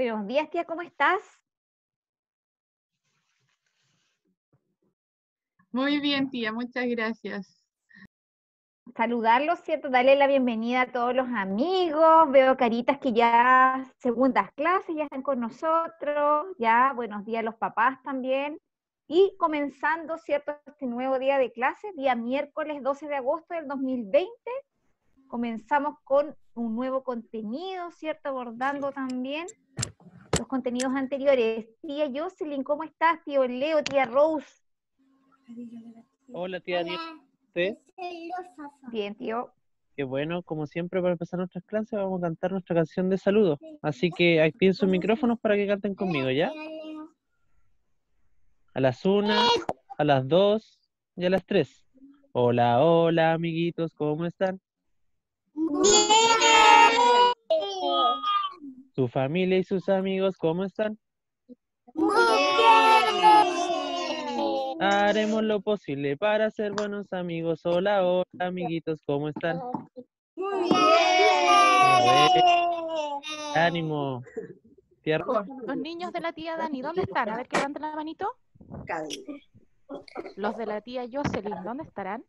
Buenos días, tía, ¿cómo estás? Muy bien, tía, muchas gracias. Saludarlos, ¿cierto? Darle la bienvenida a todos los amigos. Veo caritas que ya segundas clases ya están con nosotros. Ya, buenos días a los papás también. Y comenzando, ¿cierto? Este nuevo día de clases, día miércoles 12 de agosto del 2020. Comenzamos con un nuevo contenido, ¿cierto? Abordando también los contenidos anteriores. Tía Jocelyn, ¿cómo estás? Tío Leo, tía Rose. Hola, tía Daniela. ¿Usted? Bien, tío. Qué bueno, como siempre, para empezar nuestras clases vamos a cantar nuestra canción de saludo. Así que activen sus micrófonos para que canten conmigo, ¿ya? A las 1, a las 2 y a las 3. Hola, hola, amiguitos, ¿cómo están? ¿Su familia y sus amigos cómo están? Haremos lo posible para ser buenos amigos. Hola, hola, amiguitos, ¿cómo están? Ánimo. Tierra. Los niños de la tía Dani, ¿dónde están? A ver que levanten la manito. Los de la tía Jocelyn, ¿dónde estarán?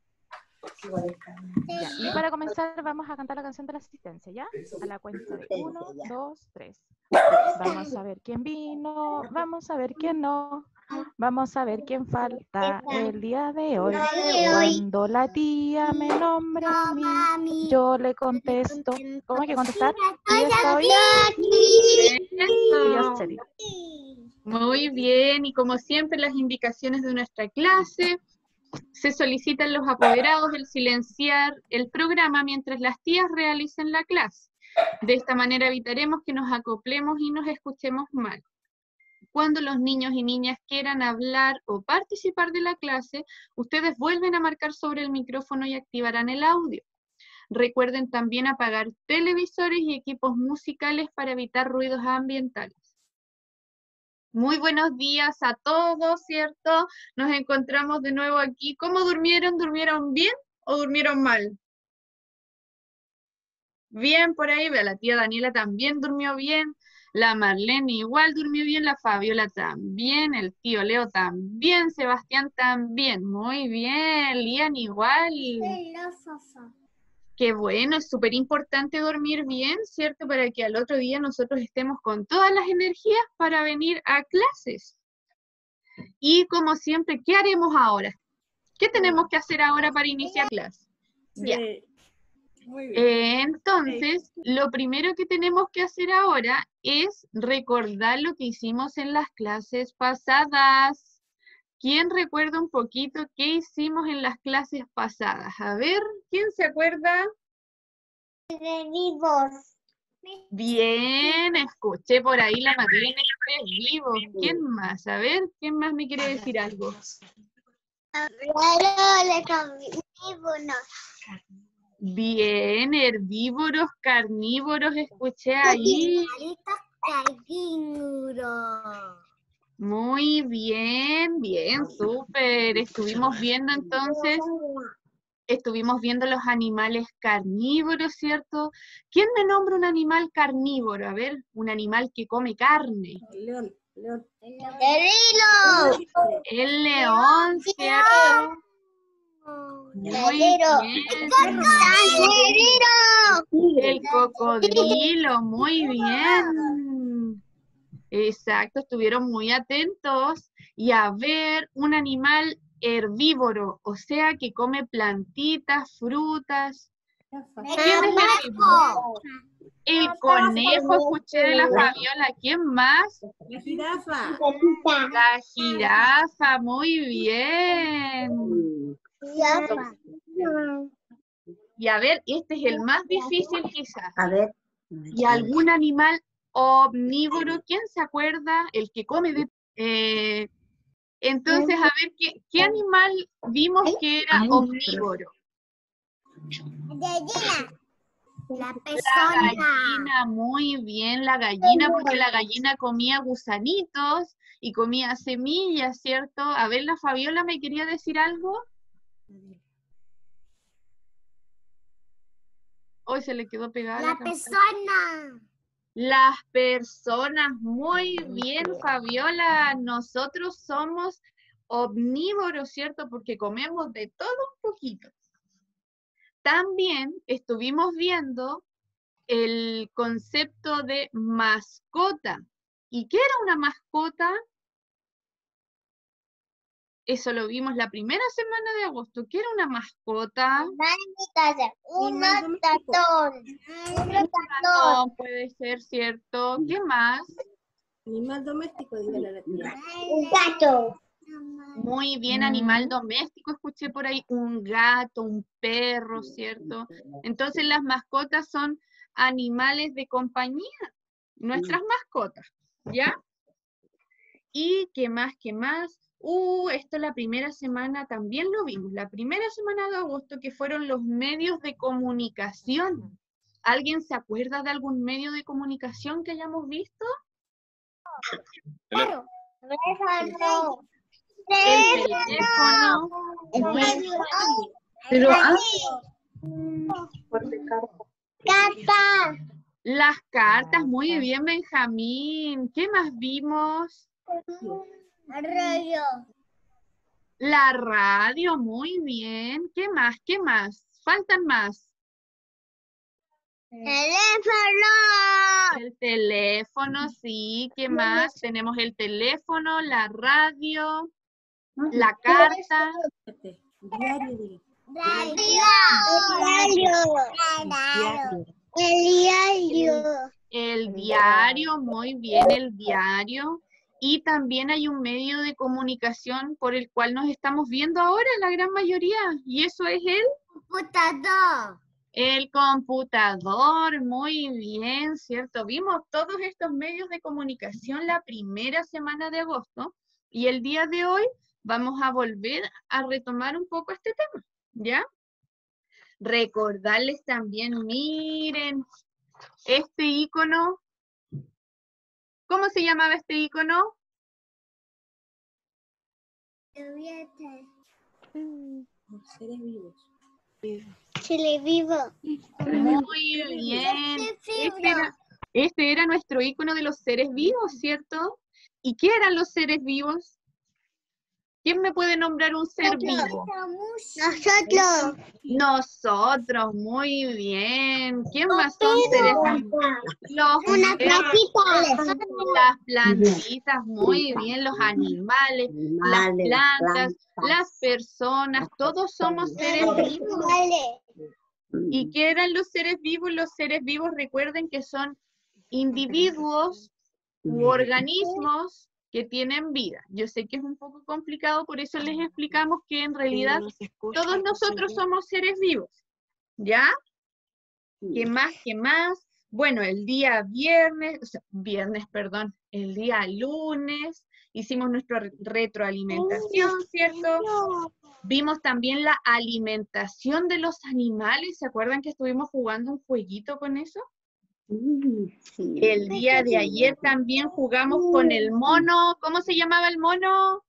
Ya, y para comenzar vamos a cantar la canción de la asistencia, ¿ya? A la cuenta de 1, 2, 3. Vamos a ver quién vino, vamos a ver quién no, vamos a ver quién falta el día de hoy. Cuando la tía me nombre a mí, yo le contesto. ¿Cómo hay que contestar? ¿Y estoy? Eso. Jocelyn. Muy bien, y como siempre las indicaciones de nuestra clase, se solicitan los apoderados el silenciar el programa mientras las tías realicen la clase. De esta manera evitaremos que nos acoplemos y nos escuchemos mal. Cuando los niños y niñas quieran hablar o participar de la clase, ustedes vuelven a marcar sobre el micrófono y activarán el audio. Recuerden también apagar televisores y equipos musicales para evitar ruidos ambientales. Muy buenos días a todos, ¿cierto? Nos encontramos de nuevo aquí. ¿Cómo durmieron? ¿Durmieron bien o durmieron mal? Bien, por ahí, la tía Daniela también durmió bien, la Marlene igual durmió bien, la Fabiola también, el tío Leo también, Sebastián también. Muy bien, Lian igual. Qué bueno, es súper importante dormir bien, ¿cierto? Para que al otro día nosotros estemos con todas las energías para venir a clases. Y como siempre, ¿qué haremos ahora? ¿Qué tenemos que hacer ahora para iniciar clase? Sí. Ya. Muy bien. Entonces, lo primero que tenemos que hacer ahora es recordar lo que hicimos en las clases pasadas. ¿Quién recuerda un poquito qué hicimos en las clases pasadas? A ver, ¿quién se acuerda? Vivos. Bien, escuché por ahí la Marlene vivos. ¿Quién más? A ver, ¿quién más me quiere decir algo? Bien, herbívoros, carnívoros, escuché ahí. Muy bien, bien, súper. Estuvimos viendo los animales carnívoros, ¿cierto? ¿Quién me nombra un animal carnívoro? A ver, un animal que come carne. León. El león, ¿cierto? Muy bien. El cocodrilo, muy bien. Exacto, estuvieron muy atentos. Y a ver, un animal herbívoro, o sea, que come plantitas, frutas. ¿Quién es herbívoro? El conejo, escuché de la Fabiola. ¿Quién más? La jirafa. La jirafa, muy bien. Y a ver, este es el más difícil quizás. A ver. ¿Y algún animal omnívoro? ¿Quién se acuerda? El que come de... entonces, a ver, ¿qué animal vimos que era omnívoro? Gallina. La La persona. gallina, muy bien, la gallina, porque la gallina comía gusanitos y comía semillas, ¿cierto? A ver, la Fabiola me quería decir algo. Hoy se le quedó pegada la La cámara. persona. Las personas, muy bien, Fabiola. Nosotros somos omnívoros, ¿cierto? Porque comemos de todo un poquito. También estuvimos viendo el concepto de mascota. ¿Y qué era una mascota? Eso lo vimos la primera semana de agosto. ¿Qué era una mascota? Un ratón. Un ratón puede ser, ¿cierto? ¿Qué más? Animal doméstico, dígale a la tía. Un gato. Muy bien, animal doméstico, escuché por ahí, un gato, un perro, ¿cierto? Entonces las mascotas son animales de compañía, nuestras mascotas, ¿ya? ¿Y qué más, qué más? Esto la primera semana también lo vimos, la primera semana de agosto, que fueron los medios de comunicación. ¿Alguien se acuerda de algún medio de comunicación que hayamos visto? Teléfono. El teléfono. Pero carta. Las cartas, muy bien, Benjamín. ¿Qué más vimos? Arroyo. La radio, muy bien. ¿Qué más? ¿Qué más? Faltan más. Teléfono. El teléfono, sí. ¿Qué más? Tenemos el teléfono, la radio, la carta. Diario, diga. El diario, muy bien, el diario. Y también hay un medio de comunicación por el cual nos estamos viendo ahora, la gran mayoría. Y eso es Computador. el computador. Muy bien, ¿cierto? Vimos todos estos medios de comunicación la primera semana de agosto. Y el día de hoy vamos a volver a retomar un poco este tema, ¿ya? Recordarles también, miren, este icono. ¿Cómo se llamaba este icono? Seres vivos. Muy bien. Este era nuestro icono de los seres vivos, ¿cierto? ¿Y qué eran los seres vivos? ¿Quién me puede nombrar un ser vivo? Nosotros, muy bien. ¿Quién más son seres vivos? Los perros, las plantitas, muy bien, los animales, las plantas, las personas, todos somos seres vivos. ¿Y qué eran los seres vivos? Los seres vivos, recuerden que son individuos u organismos que tienen vida. Yo sé que es un poco complicado, por eso les explicamos que en realidad todos nosotros somos seres vivos. ¿Ya? ¿Qué más? ¿Qué más? Bueno, el día el día lunes hicimos nuestra retroalimentación, ¿cierto? Vimos también la alimentación de los animales. ¿Se acuerdan que estuvimos jugando un jueguito con eso? El día de ayer también jugamos con el mono. ¿Cómo se llamaba el mono?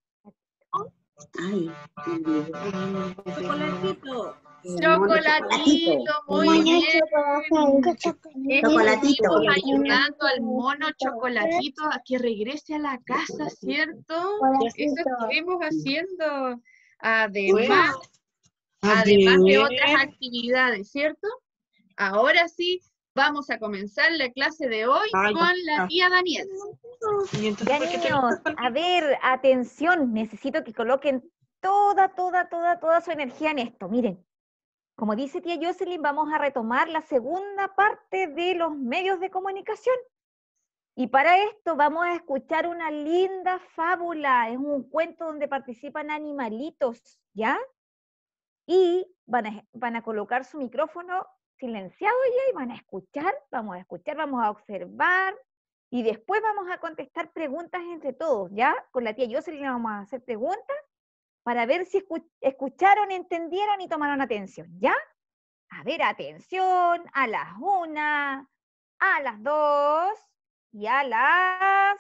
Chocolatito. Chocolatito, muy bien. Estuvimos ayudando al mono Chocolatito a que regrese a la casa, ¿cierto? Eso estuvimos haciendo. Además de otras actividades, ¿cierto? Ahora sí, vamos a comenzar la clase de hoy con la tía Daniela. Ya, niños, a ver, atención, necesito que coloquen toda su energía en esto. Miren, como dice tía Jocelyn, vamos a retomar la segunda parte de los medios de comunicación. Y para esto vamos a escuchar una linda fábula. Es un cuento donde participan animalitos, ¿ya? Y van a colocar su micrófono silenciado ya y van a escuchar, vamos a observar y después vamos a contestar preguntas entre todos, ¿ya? Con la tía Jocelyn vamos a hacer preguntas para ver si escucharon, entendieron y tomaron atención, ¿ya? A ver, atención, a las 1, a las 2 y a las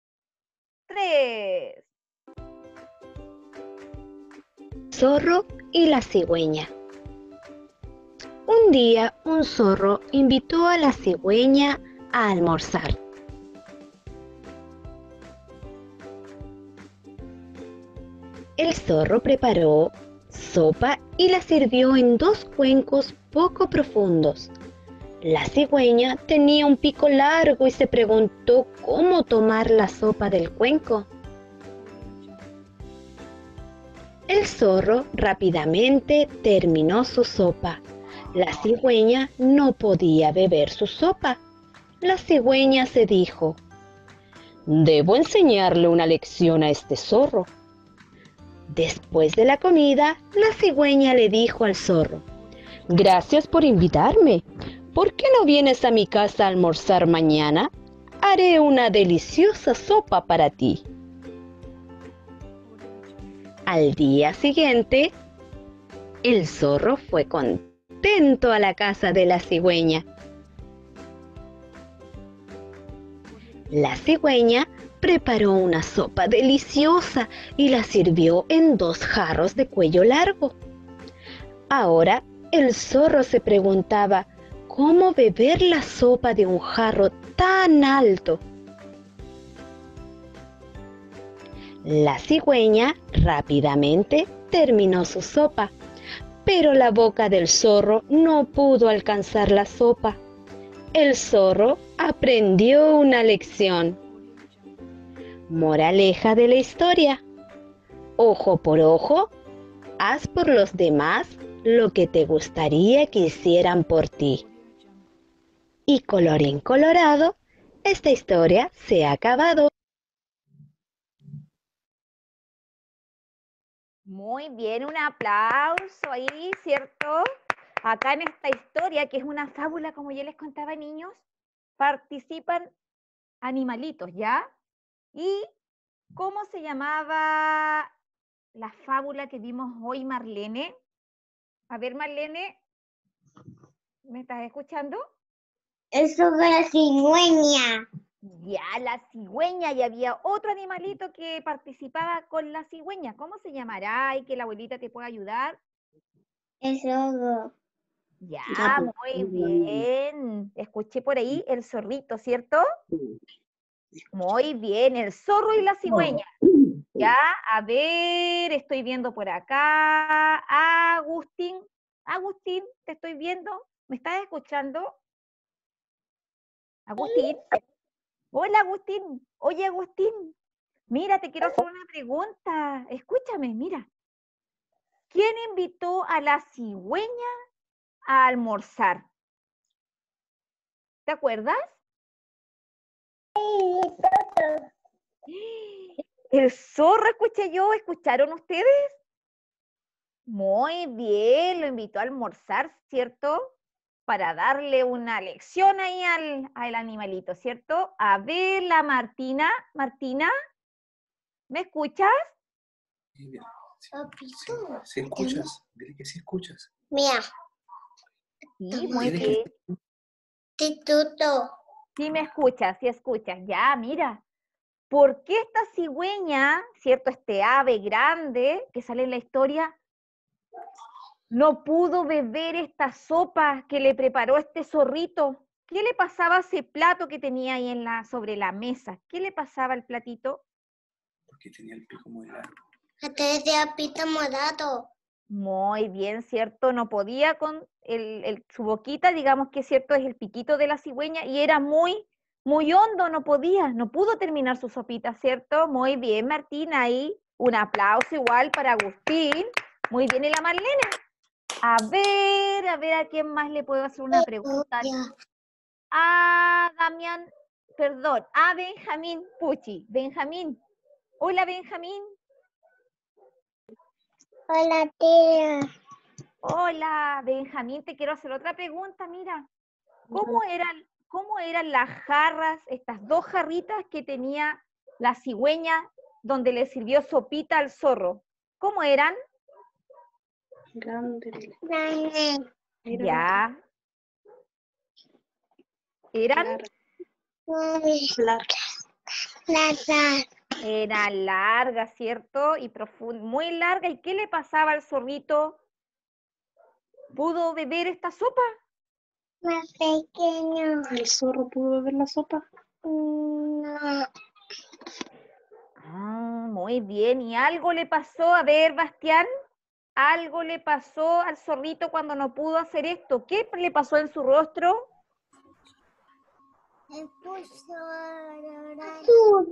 3. Zorro y la cigüeña. Un día un zorro invitó a la cigüeña a almorzar. El zorro preparó sopa y la sirvió en 2 cuencos poco profundos. La cigüeña tenía un pico largo y se preguntó cómo tomar la sopa del cuenco. El zorro rápidamente terminó su sopa. La cigüeña no podía beber su sopa. La cigüeña se dijo: «Debo enseñarle una lección a este zorro». Después de la comida, la cigüeña le dijo al zorro: «Gracias por invitarme. ¿Por qué no vienes a mi casa a almorzar mañana? Haré una deliciosa sopa para ti». Al día siguiente, el zorro fue contento a la casa de la cigüeña. La cigüeña preparó una sopa deliciosa y la sirvió en 2 jarros de cuello largo. Ahora el zorro se preguntaba cómo beber la sopa de un jarro tan alto. La cigüeña rápidamente terminó su sopa, pero la boca del zorro no pudo alcanzar la sopa. El zorro aprendió una lección. Moraleja de la historia: ojo por ojo, haz por los demás lo que te gustaría que hicieran por ti. Y colorín colorado, esta historia se ha acabado. Muy bien, un aplauso ahí, ¿cierto? Acá en esta historia, que es una fábula, como ya les contaba, niños, participan animalitos, ¿ya? ¿Y cómo se llamaba la fábula que vimos hoy, Marlene? A ver, Marlene, ¿me estás escuchando? Eso de la cigüeña. Ya, la cigüeña, y había otro animalito que participaba con la cigüeña. ¿Cómo se llamará? Y que la abuelita te pueda ayudar. Eso. Ya, Ya, pues, muy bien. Escuché por ahí el zorrito, ¿cierto? Muy bien, el zorro y la cigüeña. Ya, a ver, estoy viendo por acá. Agustín, Agustín, te estoy viendo. ¿Me estás escuchando? Agustín. Hola, Agustín. Oye, Agustín, mira, te quiero hacer una pregunta. Escúchame, mira. ¿Quién invitó a la cigüeña a almorzar? ¿Te acuerdas? El zorro, escuché yo. ¿Escucharon ustedes? Muy bien, lo invitó a almorzar, ¿cierto? Para darle una lección ahí al animalito, ¿cierto? A ver, la Martina. Martina, ¿me escuchas? Si escuchas, dile que sí escuchas. Mira. Sí, muy Dile bien. Tituto. Sí me escuchas, sí escuchas. Ya, mira. ¿Por qué esta cigüeña, cierto, este ave grande que sale en la historia, no pudo beber esta sopa que le preparó este zorrito? ¿Qué le pasaba a ese plato que tenía ahí sobre la mesa? ¿Qué le pasaba al platito? Porque tenía el pico muy largo. Este decía pito morado. Muy bien, ¿cierto? No podía con su boquita, digamos que cierto, es el piquito de la cigüeña, y era muy hondo, no podía, no pudo terminar su sopita, ¿cierto? Muy bien, Martina, ahí un aplauso igual para Agustín. Muy bien, y la Marlene. A ver a quién más le puedo hacer una pregunta. A Damián, perdón, a Benjamín Pucci. Benjamín. Hola, Benjamín. Hola, tía. Hola, Benjamín, te quiero hacer otra pregunta, mira. ¿Cómo eran las jarras, estas 2 jarritas que tenía la cigüeña donde le sirvió sopita al zorro? ¿Cómo eran? grande. Ya. ¿Eran? Eran largas, ¿cierto? Y profundas, muy largas. ¿Y qué le pasaba al zorrito? ¿Pudo beber esta sopa? Más pequeño. ¿El zorro pudo beber la sopa? No. Muy bien. ¿Y algo le pasó? A ver, Bastián. Algo le pasó al zorrito cuando no pudo hacer esto. ¿Qué le pasó en su rostro? Se puso a llorar.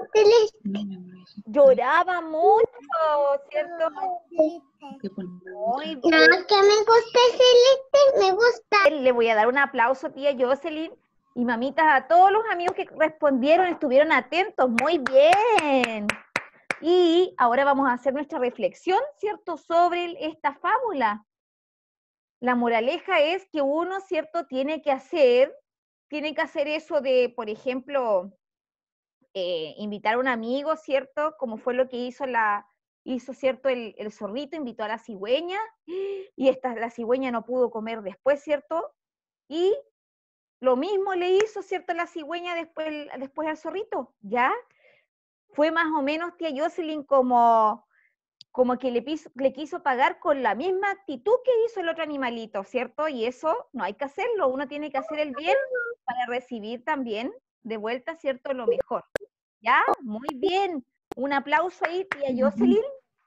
Lloraba mucho, ¿cierto? Muy No, bien. que me gusta celeste, me gusta. Le voy a dar un aplauso, tía Jocelyn y mamitas, a todos los amigos que respondieron, estuvieron atentos. Muy bien. Y ahora vamos a hacer nuestra reflexión, ¿cierto?, sobre esta fábula. La moraleja es que uno, ¿cierto?, tiene que hacer eso de, por ejemplo, invitar a un amigo, ¿cierto?, como fue lo que hizo, ¿cierto?, el zorrito, invitó a la cigüeña, y la cigüeña no pudo comer después, ¿cierto? Y lo mismo le hizo, ¿cierto?, la cigüeña después al zorrito, ¿ya? Fue más o menos, tía Jocelyn, como que le quiso pagar con la misma actitud que hizo el otro animalito, ¿cierto? Y eso no hay que hacerlo, uno tiene que hacer el bien para recibir también de vuelta, ¿cierto?, lo mejor. ¿Ya? Muy bien. Un aplauso ahí, tía Jocelyn.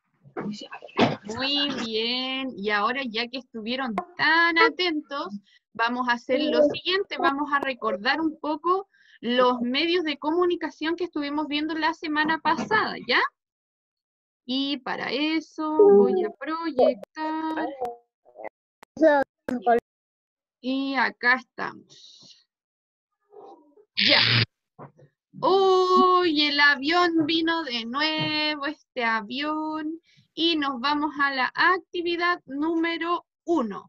Muy bien, y ahora ya que estuvieron tan atentos, vamos a hacer lo siguiente, vamos a recordar un poco los medios de comunicación que estuvimos viendo la semana pasada, ¿ya? Y para eso voy a proyectar. Y acá estamos. Ya. ¡Uy! El avión vino de nuevo, este avión. Y nos vamos a la actividad número 1.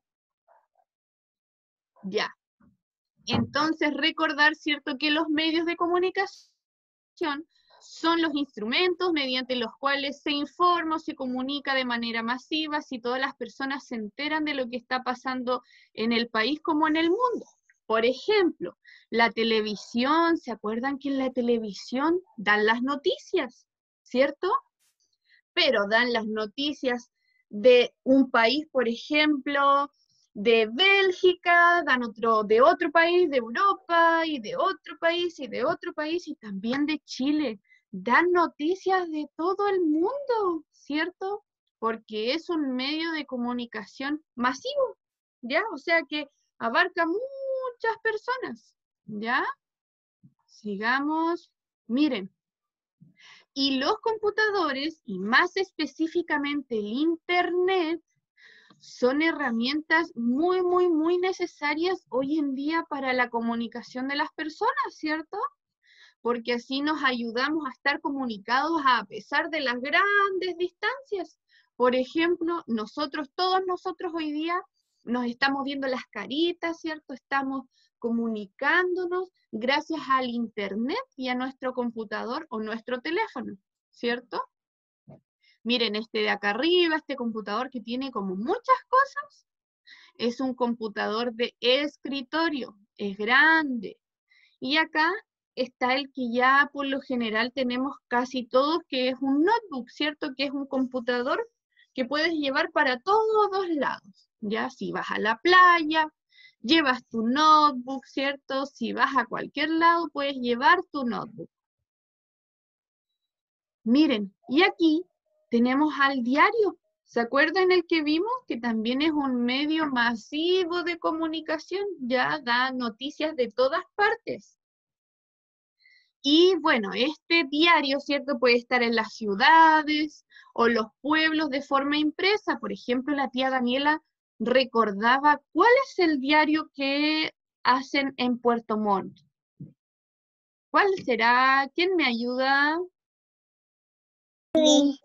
Ya. Entonces, recordar, ¿cierto?, que los medios de comunicación son los instrumentos mediante los cuales se informa o se comunica de manera masiva si todas las personas se enteran de lo que está pasando en el país como en el mundo. Por ejemplo, la televisión, ¿se acuerdan que en la televisión dan las noticias, cierto? Pero dan las noticias de un país, por ejemplo, de Bélgica, dan de otro país, de Europa, y de otro país, y de otro país, y también de Chile. Dan noticias de todo el mundo, ¿cierto? Porque es un medio de comunicación masivo, ¿ya? O sea que abarca muchas personas, ¿ya? Sigamos. Miren. Y los computadores, y más específicamente el Internet, son herramientas muy, muy, muy necesarias hoy en día para la comunicación de las personas, ¿cierto? Porque así nos ayudamos a estar comunicados a pesar de las grandes distancias. Por ejemplo, todos nosotros hoy día nos estamos viendo las caritas, ¿cierto? Estamos comunicándonos gracias al Internet y a nuestro computador o nuestro teléfono, ¿cierto? Miren, este de acá arriba, este computador que tiene como muchas cosas, es un computador de escritorio, es grande. Y acá está el que ya por lo general tenemos casi todos, que es un notebook, ¿cierto? Que es un computador que puedes llevar para todos lados, ¿ya? Si vas a la playa, llevas tu notebook, ¿cierto? Si vas a cualquier lado, puedes llevar tu notebook. Miren, y aquí tenemos al diario. ¿Se acuerdan el que vimos? Que también es un medio masivo de comunicación, ya da noticias de todas partes. Y bueno, este diario, ¿cierto?, puede estar en las ciudades o los pueblos de forma impresa. Por ejemplo, la tía Daniela recordaba cuál es el diario que hacen en Puerto Montt. ¿Cuál será? ¿Quién me ayuda? Bien.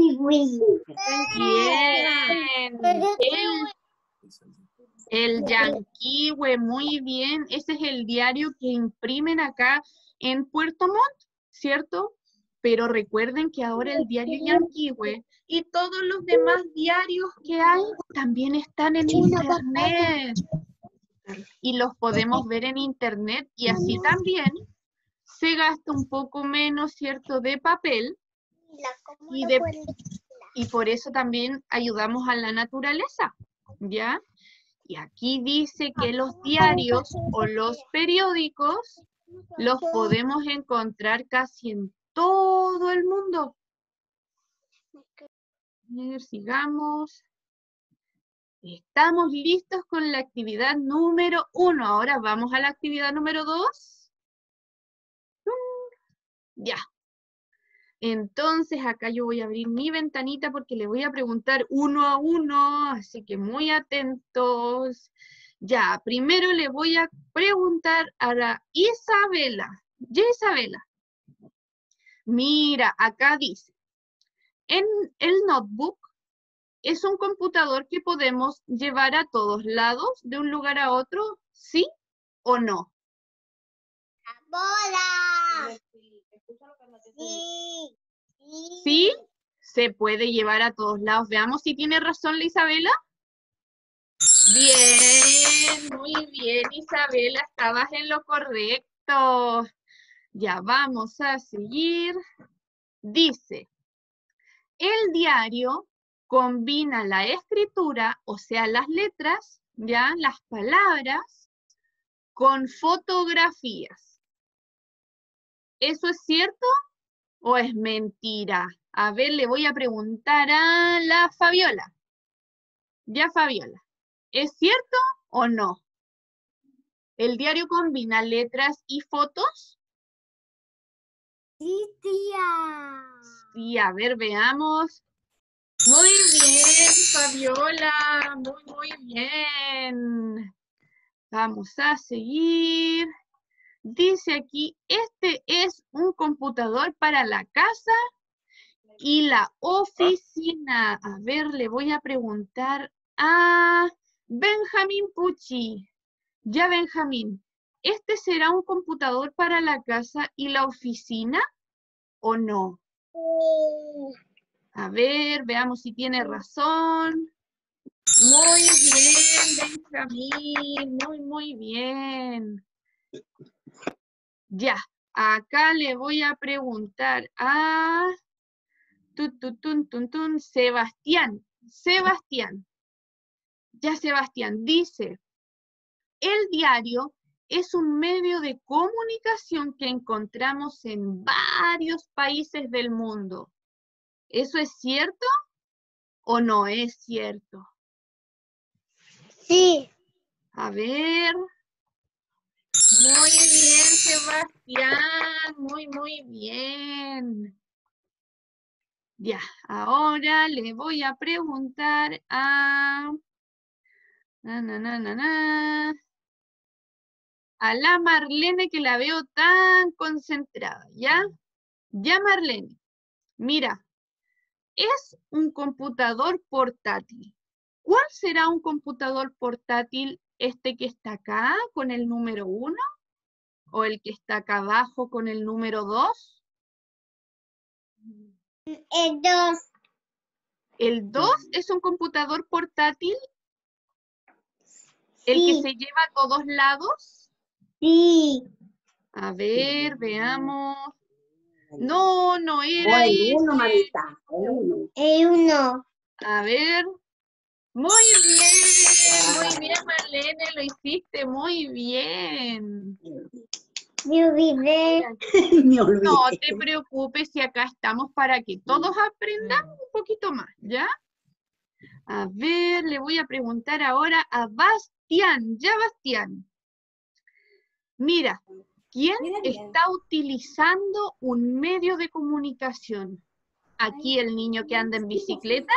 El Yanquihue, muy bien. Ese es el diario que imprimen acá en Puerto Montt, ¿cierto? Pero recuerden que ahora el diario Yanquihue y todos los demás diarios que hay también están en Internet. Y los podemos ver en Internet y así también se gasta un poco menos, ¿cierto?, de papel. Y por eso también ayudamos a la naturaleza, ¿ya? Y aquí dice que los diarios o los periódicos los podemos encontrar casi en todo el mundo. A ver, sigamos. Estamos listos con la actividad número 1. Ahora vamos a la actividad número 2. Ya. Entonces acá yo voy a abrir mi ventanita porque le voy a preguntar uno a uno, así que muy atentos. Ya, primero le voy a preguntar a la Isabela. Ya, Isabela. Mira, acá dice, en el notebook es un computador que podemos llevar a todos lados, de un lugar a otro, ¿sí o no? ¡Bola! Sí. Sí, se puede llevar a todos lados. Veamos si tiene razón la Isabela. Bien, muy bien, Isabela, estabas en lo correcto. Ya vamos a seguir. Dice, el diario combina la escritura, o sea, las letras, ya, las palabras, con fotografías. ¿Eso es cierto o es mentira? A ver, le voy a preguntar a la Fabiola. Ya, Fabiola, ¿es cierto o no? ¿El diario combina letras y fotos? Sí, tía. Sí, a ver, veamos. Muy bien, Fabiola, muy bien. Vamos a seguir. Dice aquí, este es un computador para la casa y la oficina. A ver, le voy a preguntar a Benjamín Pucci. Ya, Benjamín, ¿este será un computador para la casa y la oficina o no? A ver, veamos si tiene razón. Muy bien, Benjamín, muy bien. Ya, acá le voy a preguntar a Sebastián. Sebastián. Ya, Sebastián, dice, el diario es un medio de comunicación que encontramos en varios países del mundo. ¿Eso es cierto o no es cierto? Sí. A ver. Muy bien, Sebastián. Muy bien. Ya, ahora le voy a preguntar a... a la Marlene, que la veo tan concentrada, ¿ya? Ya, Marlene. Mira, es un computador portátil. ¿Cuál será un computador portátil? ¿Este que está acá con el número 1? ¿O el que está acá abajo con el número 2? El 2. ¿El 2 es un computador portátil? ¿El que se lleva a todos lados? Sí. A ver, veamos. No, no era ese. El 1. A ver. Muy bien, Marlene, lo hiciste muy bien. Me olvidé. No te preocupes, si acá estamos para que todos aprendamos un poquito más, ¿ya? A ver, le voy a preguntar ahora a Bastián. Ya, Bastián. Mira, ¿quién está utilizando un medio de comunicación? Aquí el niño que anda en bicicleta.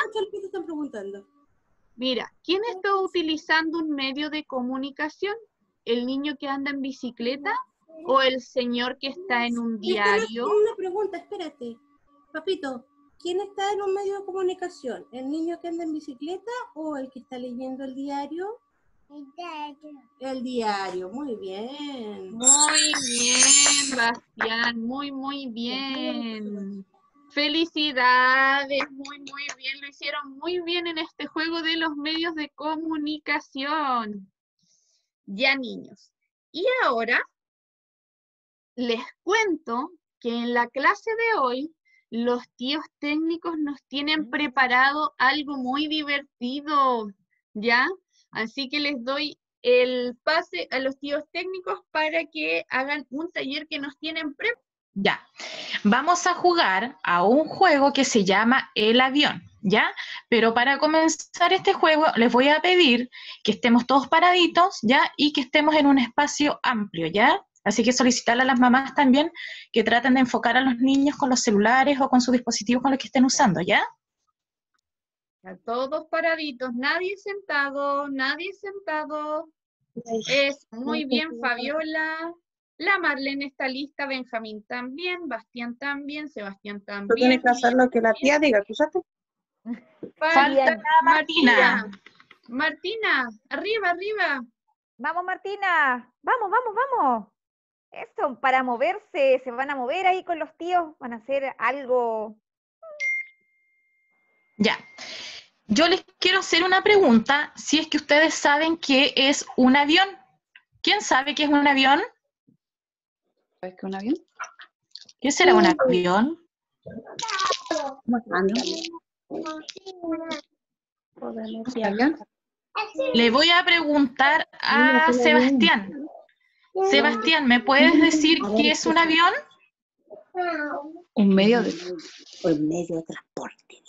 Mira, ¿quién está utilizando un medio de comunicación? ¿El niño que anda en bicicleta o el señor que está en un diario? Una pregunta, espérate. Papito, ¿quién está en un medio de comunicación? ¿El niño que anda en bicicleta o el que está leyendo el diario? El diario. El diario, muy bien. Muy bien, Bastián, muy bien. Felicidades, muy bien, lo hicieron muy bien en este juego de los medios de comunicación. Ya, niños. Y ahora les cuento que en la clase de hoy los tíos técnicos nos tienen preparado algo muy divertido, ¿ya? Así que les doy el pase a los tíos técnicos para que hagan un taller que nos tienen preparado. Ya, vamos a jugar a un juego que se llama El Avión, ¿ya? Pero para comenzar este juego les voy a pedir que estemos todos paraditos, ¿ya? Y que estemos en un espacio amplio, ¿ya? Así que solicitarle a las mamás también que traten de enfocar a los niños con los celulares o con sus dispositivos con los que estén usando, ¿ya? Ya, todos paraditos, nadie sentado, nadie sentado. Es muy bien, Fabiola. La Marlene está lista, Benjamín también, Bastián también, Sebastián Tú también. tienes que hacer lo que la tía diga, ¿escuchaste? Falta Martina. Martina, arriba, arriba. Vamos, Martina. Vamos, vamos, vamos. Eso, para moverse, se van a mover ahí con los tíos, van a hacer algo. Ya. Yo les quiero hacer una pregunta, si es que ustedes saben qué es un avión. ¿Quién sabe qué es un avión? ¿Sabes qué es un avión? ¿Qué será un avión? ¿Un avión? Le voy a preguntar a Sebastián. Sebastián, ¿me puedes decir qué es un avión? Un medio de transporte.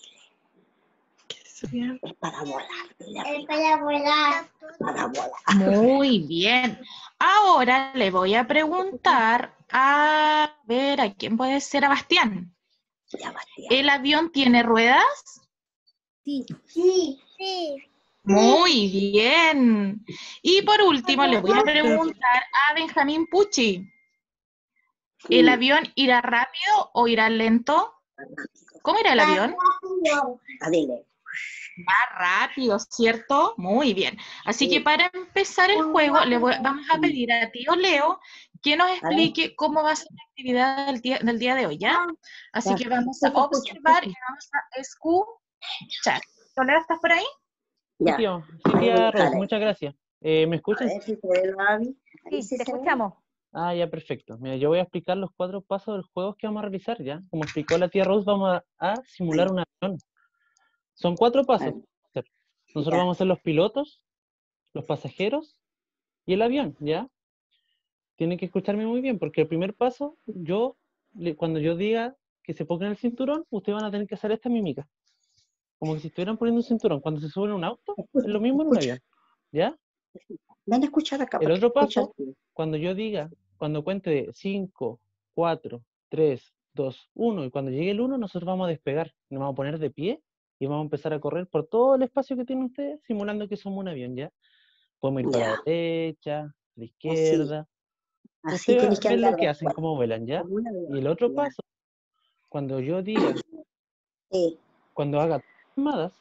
Es para volar. Es para volar. Para volar. Muy bien. Ahora le voy a preguntar a ver, ¿a quién puede ser? A Bastián. Ya, Bastián. ¿El avión tiene ruedas? Sí. Sí. Sí. Muy bien. Y por último le voy a preguntar a Benjamín Pucci. ¿El avión irá rápido o irá lento? ¿Cómo irá el avión? Adele. Va rápido, ¿cierto? Muy bien. Así que para empezar el juego, vamos a pedir a tío Leo que nos explique cómo va a ser la actividad del día de hoy, ¿ya? Así que vamos a observar y vamos a escuchar. ¿Tío Leo, estás por ahí? Ya. Sí, tía Rose, muchas gracias. ¿Me escuchan? A ver si se ve, Gaby. Ahí Sí, te se ve. escuchamos. Ah, ya, perfecto. Mira, yo voy a explicar los 4 pasos del juego que vamos a realizar, ¿ya? Como explicó la tía Rose, vamos a simular un avión. Son 4 pasos. Nosotros vamos a ser los pilotos, los pasajeros y el avión, ¿ya? Tienen que escucharme muy bien, porque el primer paso, cuando yo diga que se pongan el cinturón, ustedes van a tener que hacer esta mímica. Como que si estuvieran poniendo un cinturón. Cuando se suben a un auto, es lo mismo en un avión, ¿ya? Ven a escuchar acá. El otro paso, escuchar. cuando cuente de 5, 4, 3, 2, 1, y cuando llegue el 1, nosotros vamos a despegar. Nos vamos a poner de pie y vamos a empezar a correr por todo el espacio que tienen ustedes, simulando que somos un avión, ¿ya? Podemos ir para la derecha, a la izquierda. Así Ustedes tienes que ven andar. lo que hacen, cómo vuelan, ¿ya? Como un avión. Y el otro Ya. paso, cuando yo diga, Sí. cuando haga llamadas,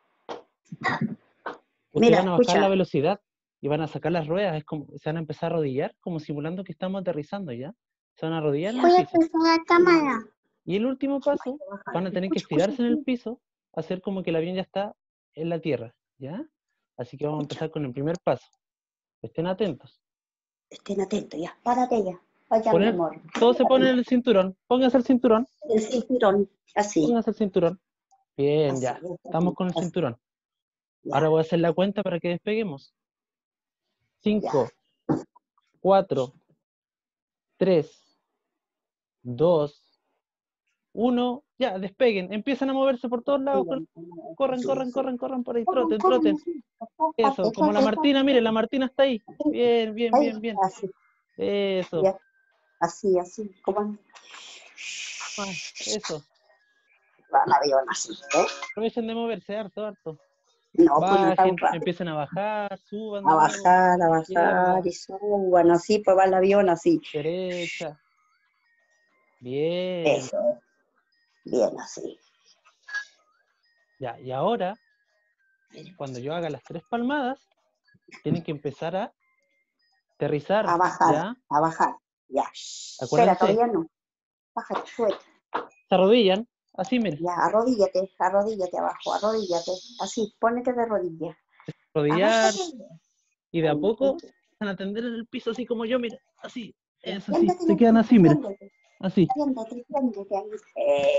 ustedes Mira, van a bajar escucha. la velocidad y van a sacar las ruedas, es como, se van a empezar a arrodillar, como simulando que estamos aterrizando, ¿ya? Se van a arrodillar en el Voy a piso. empezar la cámara. Y el último paso, van a tener que estirarse en el piso, hacer como que el avión ya está en la tierra, ¿ya? Así que vamos a empezar con el primer paso. Estén atentos. Estén atentos, ya. Párate ya. Vaya, mi amor. Todos se ponen el cinturón. Pónganse el cinturón. El cinturón. Así. Pónganse el cinturón. Bien, Así, ya. Estamos con el así. cinturón. Ya. Ahora voy a hacer la cuenta para que despeguemos. 5, 4, 3, 2, 1. Ya, despeguen. Empiezan a moverse por todos lados. Corran por ahí. Troten. Eso, como la Martina. Miren, la Martina está ahí. Bien. Así. Eso. Ya. Así. Como Eso. van a avión así, ¿eh? Aprovechen de moverse harto. No, pues no está Bajen, un empiecen a bajar, suban. A bajar izquierda, y suban así, pues va el avión así. derecha. Bien. Eso. Bien así. Ya, y ahora, cuando yo haga las 3 palmadas, tienen que empezar a aterrizar. A bajar, ¿ya? a bajar. Ya. Acuérdense. Espera, todavía no. Bájate, suelta. Se arrodillan, así, miren. Ya, arrodíllate abajo, arrodíllate. Así, ponete de rodillas. Arrodillar. Abájate. Y de a Ahí, poco ahí. van a tender en el piso así como yo, miren. Así. Eso, así. Tiéndete en Se el quedan piso, así, miren. tiéndete. Así. Tiéndete ahí.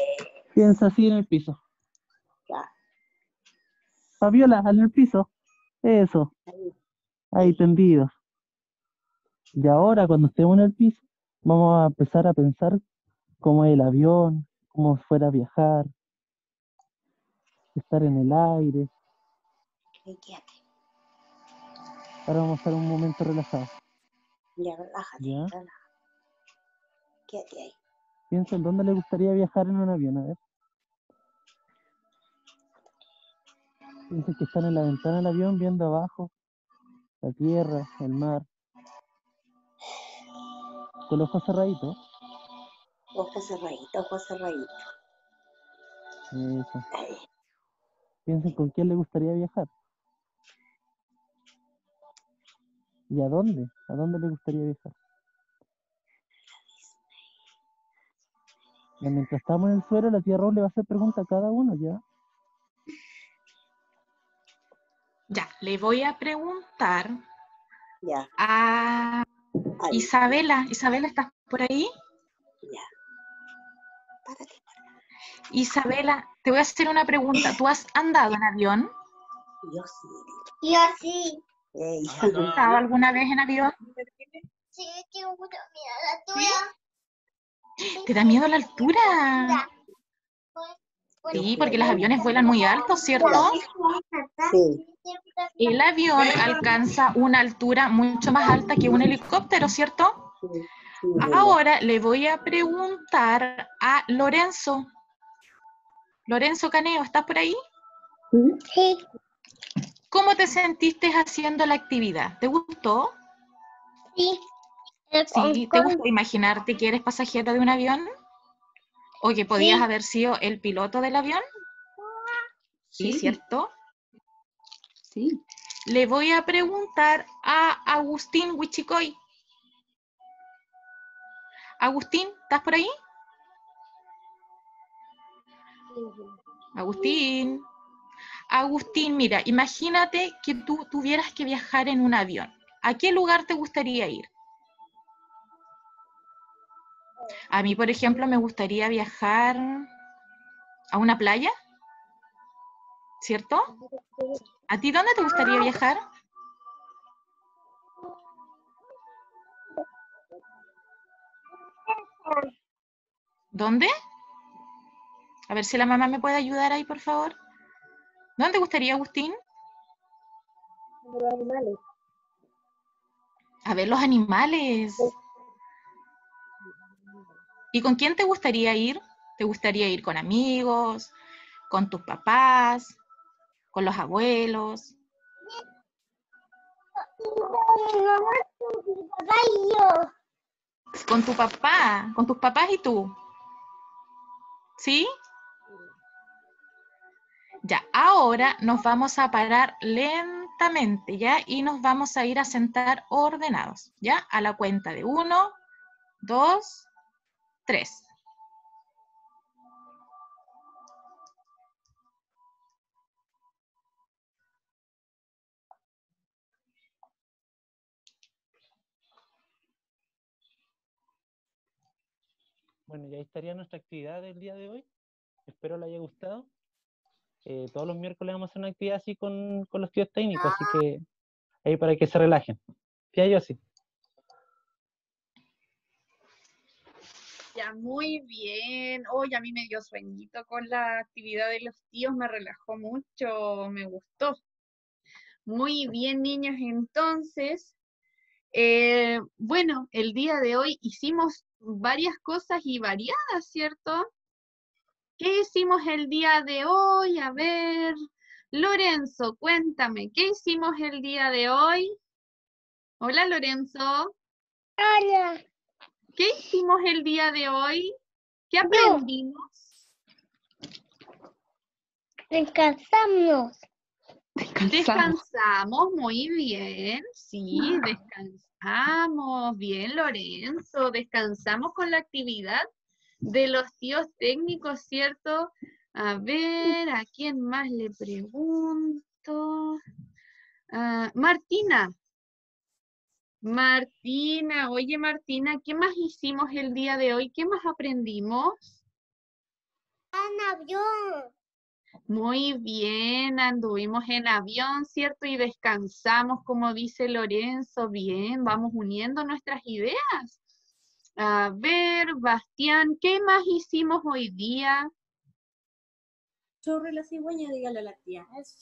Piensa así en el piso. Ya. Fabiola, en el piso. Eso, Ahí. ahí tendidos. Y ahora, cuando estemos en el piso, vamos a empezar a pensar cómo es el avión, cómo fuera a viajar, estar en el aire. Ahí, quédate. Ahora vamos a estar un momento relajados. Ya, relájate, ¿Ya? relájate. Quédate ahí. Piensa en dónde le gustaría viajar en un avión, a ver. Piensa que están en la ventana del avión viendo abajo, la tierra, el mar. Con los ojos cerraditos. Ojos cerraditos, ojos cerraditos. Eso. Ahí. Piensen con quién le gustaría viajar. ¿Y a dónde? ¿A dónde le gustaría viajar? Y mientras estamos en el suelo, la tía Raúl le va a hacer preguntas a cada uno, ¿ya? Ya, le voy a preguntar Ya, a ahí. Isabela. Isabela, ¿estás por ahí? Ya. Párate. Isabela, te voy a hacer una pregunta. ¿Tú has andado en avión? Yo sí. Yo sí. Ey. ¿Has andado alguna vez en avión? Sí, tengo mucho miedo a la altura. ¿Te da miedo la altura? Pues, Sí, porque los aviones vuelan muy alto, ¿cierto? Sí. El avión alcanza una altura mucho más alta que un helicóptero, ¿cierto? Sí, sí, es verdad. Ahora le voy a preguntar a Lorenzo. Lorenzo Caneo, ¿estás por ahí? Sí. ¿Cómo te sentiste haciendo la actividad? ¿Te gustó? Sí. Sí, ¿te gustó imaginarte que eres pasajero de un avión? ¿O que podías Sí. haber sido el piloto del avión? Sí, ¿cierto? Sí. Le voy a preguntar a Agustín Huichicoy. Agustín, ¿estás por ahí? Agustín. Agustín, mira, imagínate que tú tuvieras que viajar en un avión. ¿A qué lugar te gustaría ir? A mí, por ejemplo, me gustaría viajar a una playa, ¿cierto? ¿A ti dónde te gustaría viajar? ¿Dónde? A ver si la mamá me puede ayudar ahí, por favor. ¿Dónde te gustaría, Agustín? Los animales. A ver los animales. ¿Y con quién te gustaría ir? ¿Te gustaría ir con amigos, con tus papás, con los abuelos? Con tu papá, con tus papás y tú. ¿Sí? Ya, ahora nos vamos a parar lentamente, ¿ya? Y nos vamos a ir a sentar ordenados, ¿ya? A la cuenta de 1, 2, 3. Bueno, ya estaría nuestra actividad del día de hoy. Espero les haya gustado. Todos los miércoles vamos a hacer una actividad así con los tíos técnicos, así que ahí para que se relajen. Tía Yossi. Ya, muy bien. Hoy a mí me dio sueñito con la actividad de los tíos, me relajó mucho, me gustó. Muy bien, niños, entonces. Bueno, el día de hoy hicimos varias cosas y variadas, ¿cierto? ¿Qué hicimos el día de hoy? A ver, Lorenzo, cuéntame, ¿qué hicimos el día de hoy? Hola, Lorenzo. Hola. ¿Qué hicimos el día de hoy? ¿Qué aprendimos? Descansamos. Descansamos, muy bien, sí, descansamos, bien, Lorenzo, descansamos con la actividad de los tíos técnicos, ¿cierto? A ver, ¿a quién más le pregunto? Martina. Martina, oye Martina, ¿qué más hicimos el día de hoy? ¿Qué más aprendimos? Un avión. Muy bien, anduvimos en avión, ¿cierto? Y descansamos, como dice Lorenzo. Bien, vamos uniendo nuestras ideas. A ver, Bastián, ¿qué más hicimos hoy día? Zorro y la cigüeña, dígale a la tía.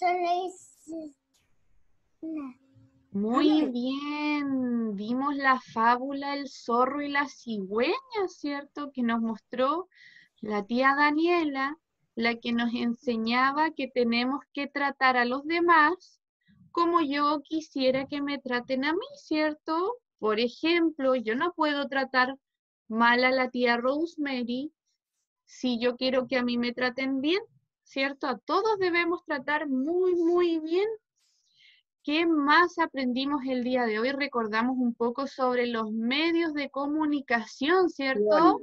Muy bien, vimos la fábula El zorro y la cigüeña, ¿cierto? Que nos mostró la tía Daniela, la que nos enseñaba que tenemos que tratar a los demás como yo quisiera que me traten a mí, ¿cierto? Por ejemplo, yo no puedo tratar mal a la tía Rosemary si yo quiero que a mí me traten bien, ¿cierto? A todos debemos tratar muy, muy bien. ¿Qué más aprendimos el día de hoy? Recordamos un poco sobre los medios de comunicación, ¿cierto?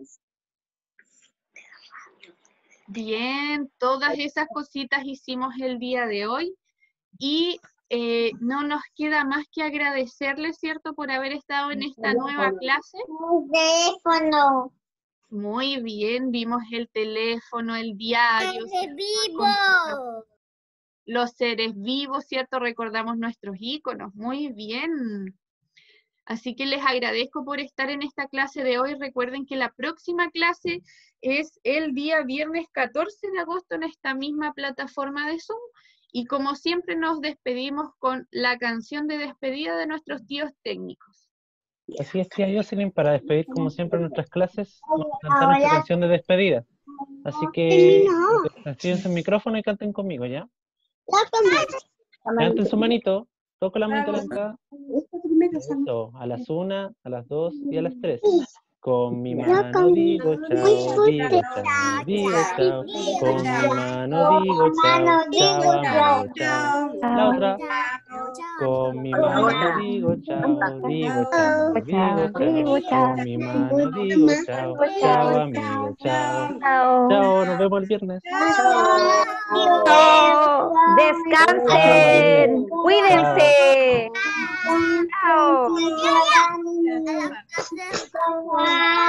Bien, todas esas cositas hicimos el día de hoy y no nos queda más que agradecerles, ¿cierto? Por haber estado en esta nueva clase. Teléfono. Muy bien, vimos el teléfono, el diario, Vivo. los seres vivos, ¿cierto? Recordamos nuestros íconos, muy bien. Así que les agradezco por estar en esta clase de hoy. Recuerden que la próxima clase es el día viernes 14 de agosto en esta misma plataforma de Zoom. Y como siempre nos despedimos con la canción de despedida de nuestros tíos técnicos. Así es, tía Jocelyn, para despedir como siempre nuestras clases, vamos a cantar nuestra canción de despedida. Así que activen su micrófono y canten conmigo, ¿ya? Levanten su manito, toco la manita acá. Eso, a las 1, a las 2 y a las 3. Con mi mano digo chao, digo chao, digo chao. Con mi mano digo chao, chao amigo, chao. La otra. Con mi mano digo chao, digo chao, digo chao. Con mi mano digo chao, chao amigo, chao. Chao, nos vemos el viernes. Descansen, cuídense. Chao. Chao.